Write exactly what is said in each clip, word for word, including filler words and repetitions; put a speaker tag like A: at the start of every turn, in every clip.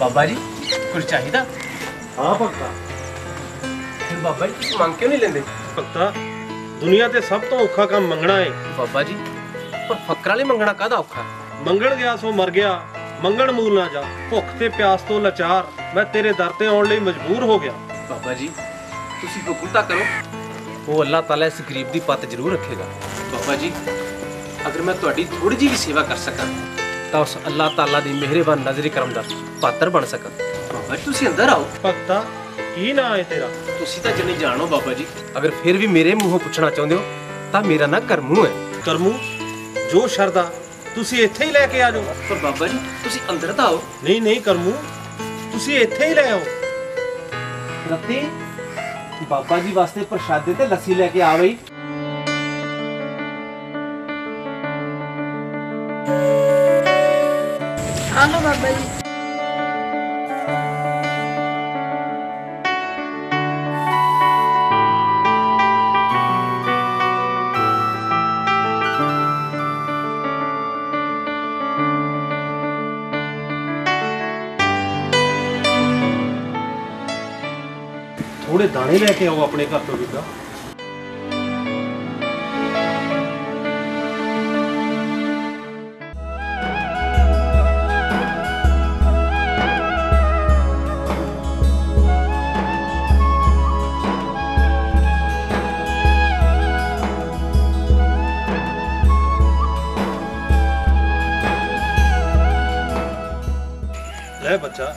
A: बाबा जी कुछ चाहिए?
B: हाँ भगता।
A: फिर बाबा जी मंग क्यों नहीं लेंदे?
B: भगता दुनिया ते सब तो औखा काम मंगना है।
A: बाबा जी पर फकरा ले मंगना कादा औखा?
B: मंगण गया सो मर गया, मंगण मूल ना जा। भुख ते प्यास तो लाचार मैं तेरे दर ते आउण लई मजबूर हो गया।
A: बाबा जी तुसी बकुलता करो, वो अल्लाह ताला इस गरीब दी पत जरूर रखेगा। बाबा जी अगर मैं तुहाडी थोड़ी जी भी सेवा कर सकां तां उस अल्लाह ताला दी मेहरबान नज़री करम दा पात्र बन सकां। बाबा जी तुसी अंदर आओ।
B: भगता की ना है तेरा?
A: तुसी तां जने जानो बाबा जी, अगर फिर भी मेरे मूंहों पुछना चाहुंदे हो तां मेरा ना करमू है।
B: करमू जो शरदा तुसी इत्थे ही लेके आ जाओ।
A: पर बाबा जी तुसी अंदर तां आओ।
B: नहीं नहीं करमू तुसी इत्थे ही ले आओ।
A: रत्ती बाबा जी वास्ते प्रसादे ते लस्सी लेके आ गई।
C: आलो बाबा जी।
B: थोड़े दाने लेके आओ अपने घर तो बेटा। ले बच्चा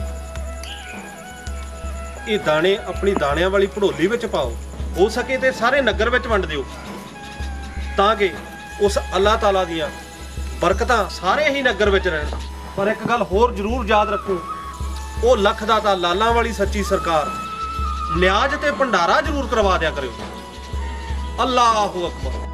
B: ये दाने अपनी दाणियां वाली भड़ोली विच पाओ, हो सके ते सारे नगर विच वंड दिओ ताकि उस अल्लाह ताला दियां बरकतां सारे ही नगर विच रहन। पर एक गल होर जरूर याद रखो, वो लख दाता लालां वाली सच्ची सरकार न्याज ते भंडारा जरूर करवा दिया करो। अल्लाहु अकबर।